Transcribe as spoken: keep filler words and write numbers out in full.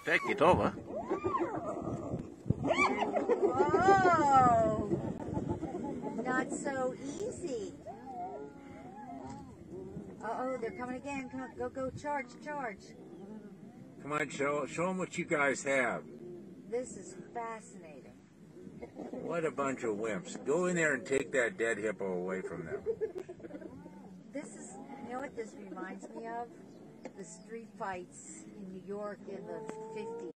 Take it over. Whoa! Not so easy. Uh-oh, they're coming again. Come on, go, go, charge, charge. Come on, show, show them what you guys have. This is fascinating. What a bunch of wimps. Go in there and take that dead hippo away from them. This is, you know what this reminds me of? The street fights in New York in the fifties.